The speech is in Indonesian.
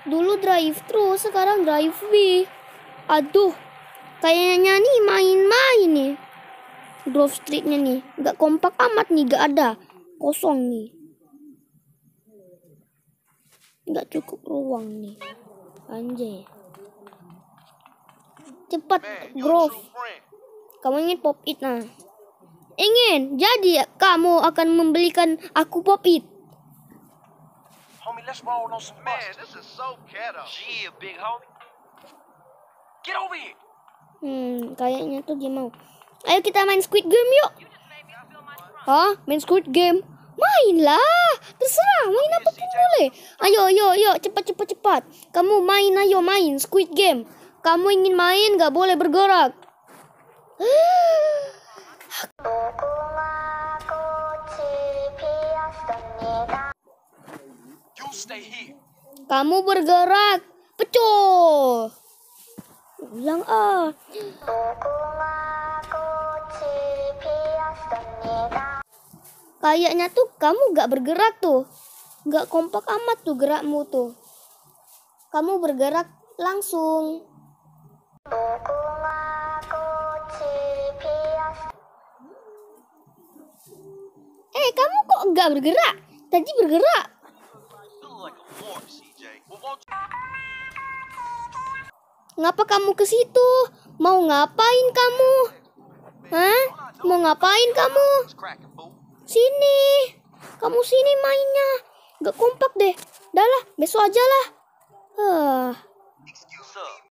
Dulu drive thru, sekarang drive B. Aduh, kayaknya nih main-main nih. Grove Streetnya nih, gak kompak amat nih, gak ada. Kosong nih. Gak cukup ruang nih. Anjay. Cepat, Grove. Kamu ingin pop it nah. Ingin, jadi kamu akan membelikan aku pop it. Homie, let's roll on some man, this is so ghetto. Yeah, big homie. Get over here. Kayaknya tuh dia mau. Ayo kita main Squid Game yuk. Hah? Main Squid Game? Mainlah. Terserah, main apa pun boleh. Ayo, cepat. Kamu main, ayo main Squid Game. Kamu ingin main, gak boleh bergerak. You stay here. Kamu bergerak. Pecuh. Ulang Kayaknya tuh kamu gak bergerak tuh. Gak kompak amat tuh gerakmu tuh. Kamu bergerak langsung. Kamu kok gak bergerak? Tadi bergerak. Ngapa kamu ke situ? Mau ngapain kamu? Hah? Mau ngapain kamu? Sini. Kamu sini mainnya. Gak kompak deh. Dah lah, besok aja lah.